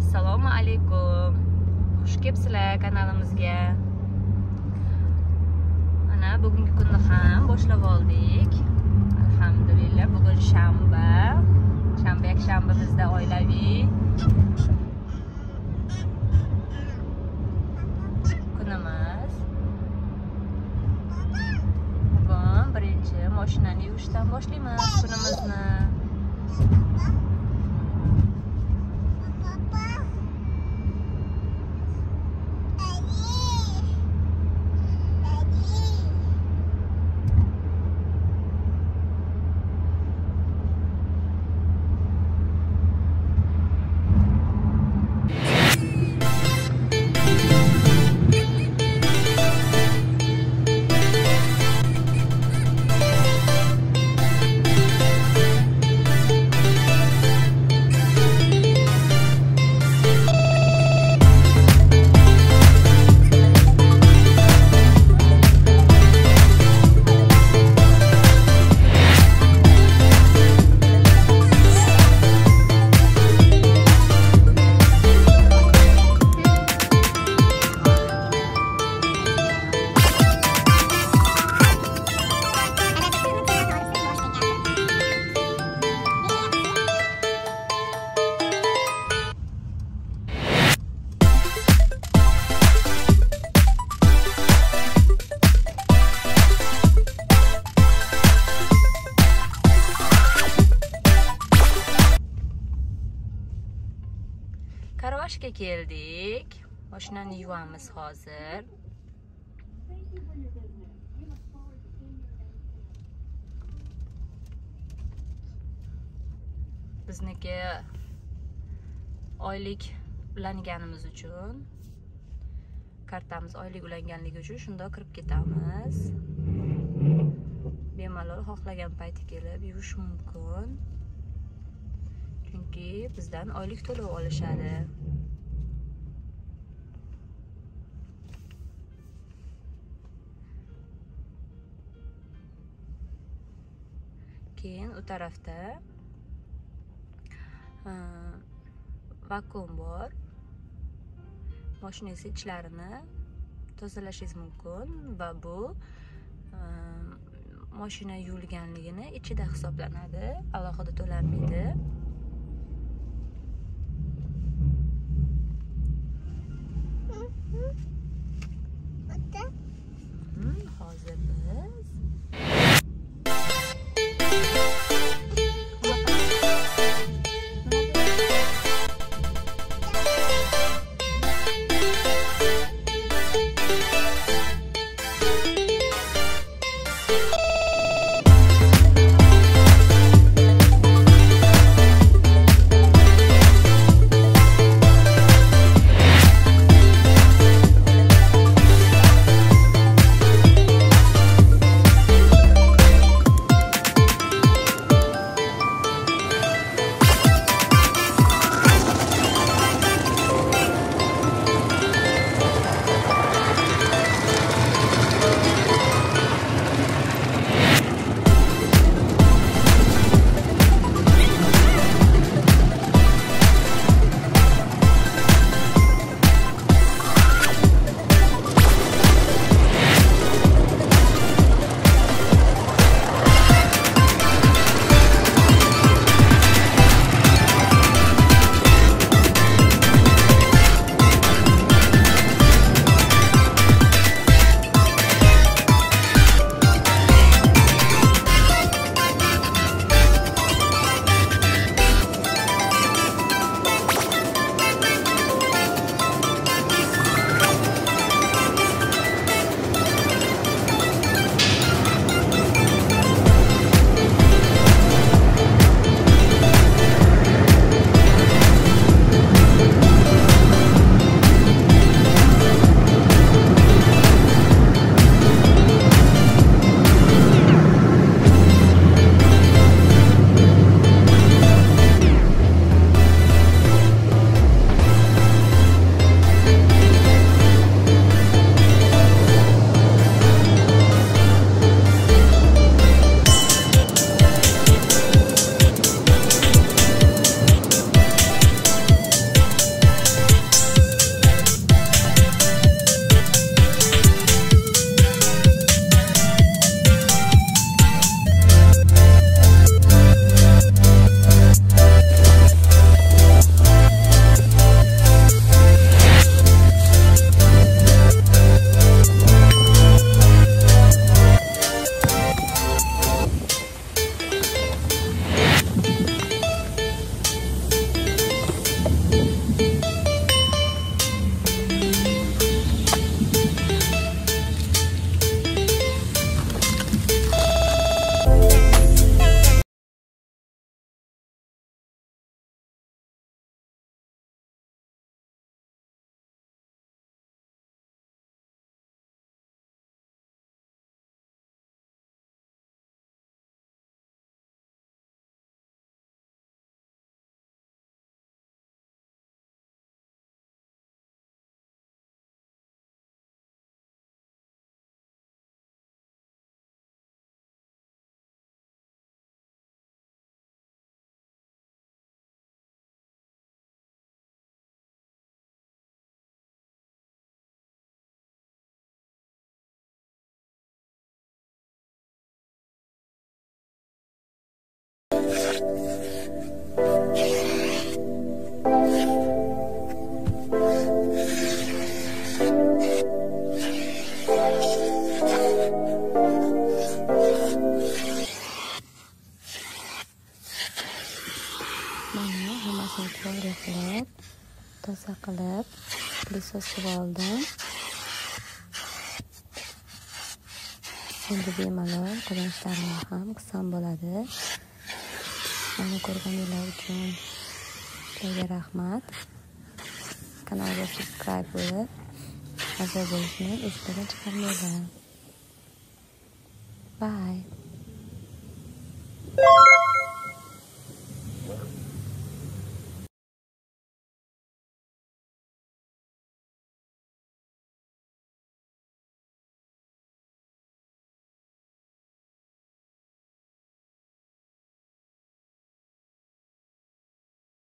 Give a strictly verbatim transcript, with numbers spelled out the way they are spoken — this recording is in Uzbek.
Assalomu alaykum. Xush kelibsizlar kanalimizga. Mana bugungi kunni ham boshlab oldik. Alhamdulillah, bugun shanba. Shanba yakshanba bizda oilaviy kunimiz. Bugun birinchi mashinani yuvishdan boshlaymiz kunimizni. Karvashga keldik. Mashinani yuvamiz hozir. Bizniki oylik ulanganimiz uchun, kartamiz oylik ulanganligi uchun shunda kirib ketamiz. Bemalol xohlagan payti kelib yuvish mumkin. Chunki bizdan oylik to'lov olishadi. Keyin u tarafda vakuum bor. Mashinangiz ichlarini tozalashingiz mumkin va bu mashina yuvilganligini ichida hisoblanadi, alohida to'lanmaydi. Hozir biz Mana hammasini to'g'ri qilib, toza qilib, plisosib oldim. Endi bemalol qilinishlarim ham qilsam bo'ladi. Meni ko'rganinglar uchun sizlarga rahmat. Kanalga subscribe bo'lib, a'zo bo'lishni esdan chiqarmanglar. Bye.